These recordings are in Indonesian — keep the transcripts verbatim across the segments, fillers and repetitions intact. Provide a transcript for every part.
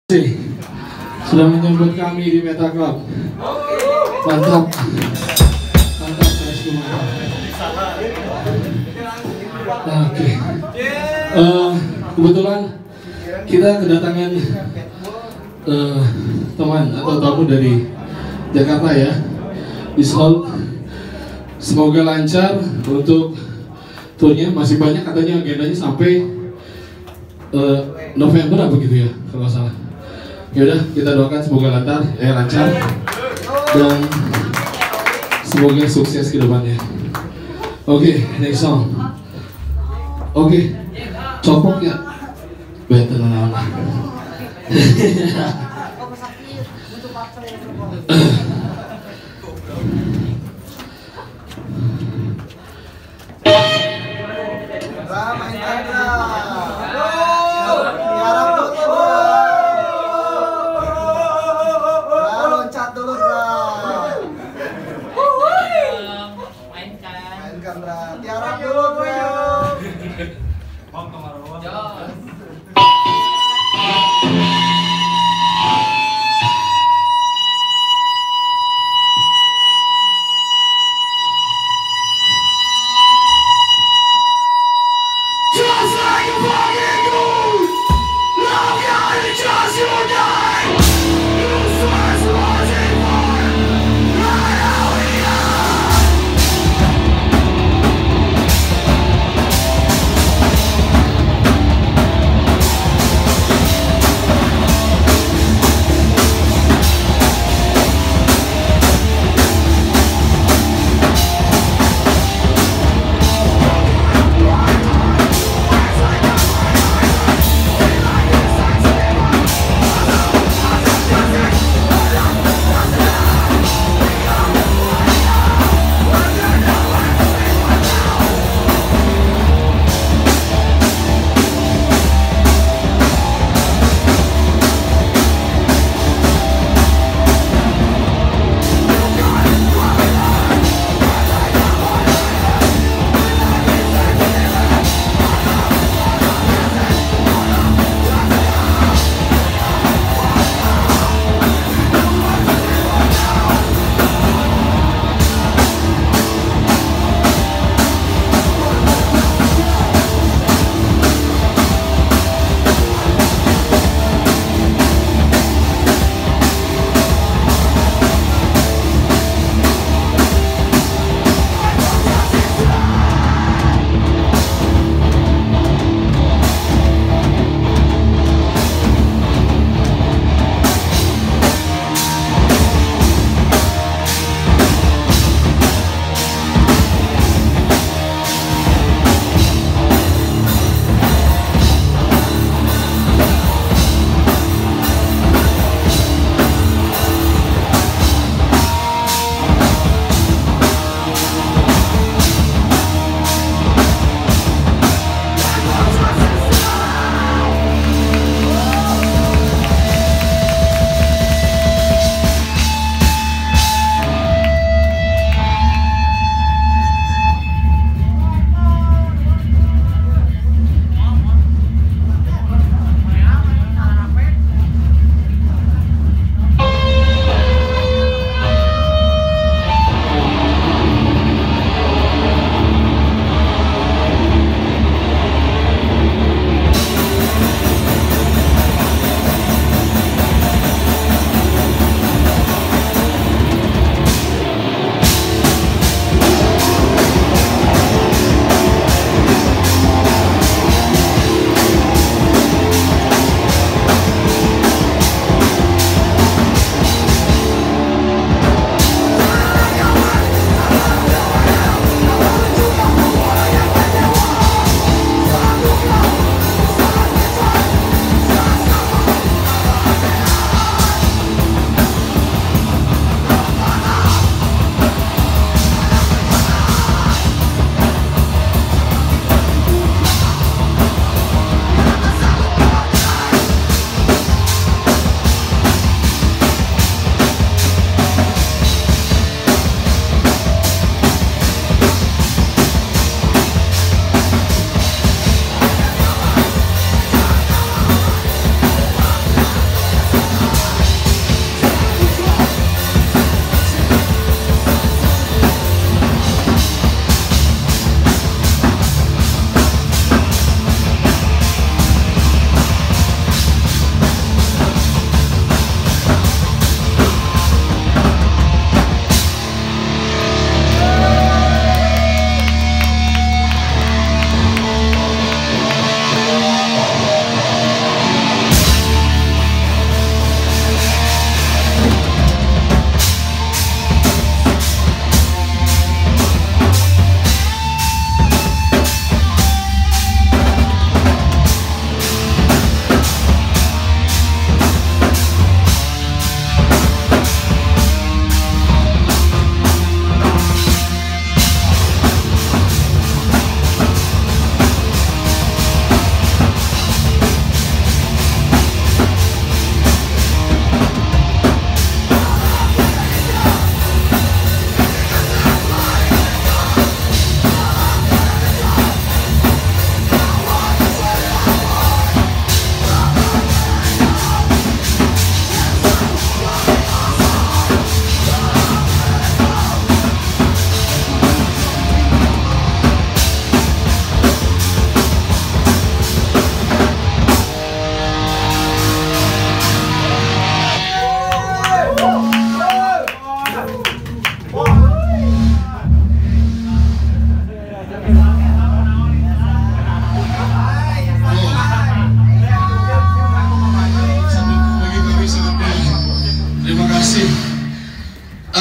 kasih sudah menyambut kami di Meta Club. Mantap, mantap, guys, mantap. Nah, oke. Okay. Uh, kebetulan kita kedatangan uh, teman atau tamu dari Jakarta ya. Bismillah. Semoga lancar untuk turnya. Masih banyak katanya agendanya sampai uh, November apa gitu ya kalau salah. Yaudah, kita doakan semoga lancar, eh lancar dan semoga sukses ke depannya. Oke, okay, next song. Oke, okay. Copok ya. Betul nama. Tiarap dulu bro. Bang Kamaruan. Just like a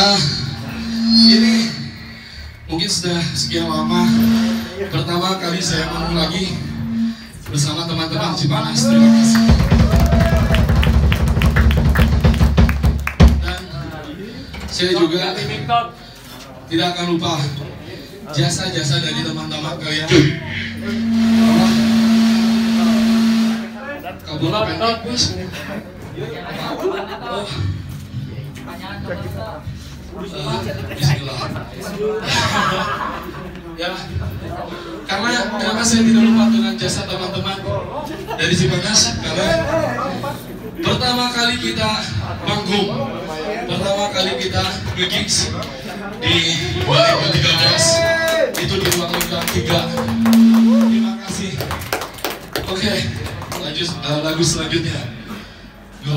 Uh, ini mungkin sudah sekian lama pertama kali saya manggung lagi bersama teman-teman Cipanas. Terima kasih. Dan saya juga tidak akan lupa jasa-jasa dari teman-teman kalian. Kabur pendek bos. Oh. Uh, Bismillah. Ya, karena kenapa saya tidak lupa dengan jasa teman-teman dari Cipanas? Karena pertama kali kita manggung, pertama kali kita nge-gigs di dua ribu tiga belas itu di ruang lingkar tiga. Terima kasih. Oke, okay, lanjut uh, lagu selanjutnya. Go.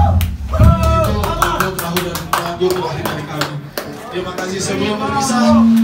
Terima kasih sebelum berpisah.